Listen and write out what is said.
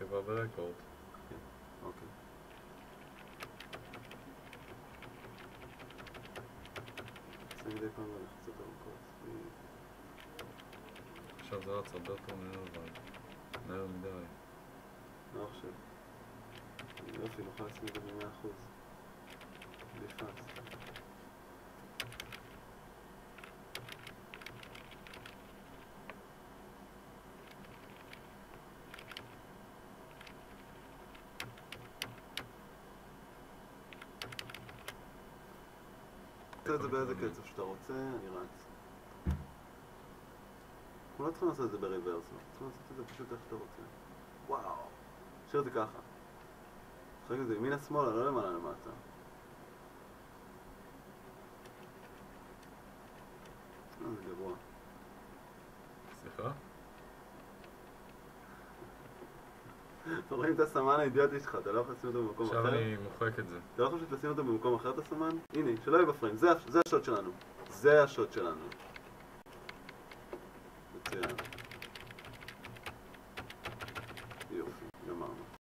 כבר ברקורד. אוקיי. צריך מדי פעם ללחצות ארוכות. עכשיו זה רץ הרבה יותר מהר אבל. מהר מדי. לא עכשיו. יופי, נוכל לשים את זה ב-100%. בלי פאסט. תעשה את זה באיזה קצב שאתה רוצה, אני רץ. אנחנו לא צריכים לעשות את זה בריברס, אנחנו צריכים לעשות את זה פשוט איך שאתה רוצה. וואו. נשאיר את זה ככה. נשחק את זה ימינה שמאלה, לא למעלה למטה. זה גרוע. סליחה? אתה רואים את הסמן האידיוטי שלך, אתה לא יכול לשים אותו במקום אחר? עכשיו אני מוחק את זה. אתה לא יכול פשוט לשים אותו במקום אחר את הסמן? הנה, שלא יהיה בפריים, זה השוט שלנו. זה השוט שלנו. מצוין.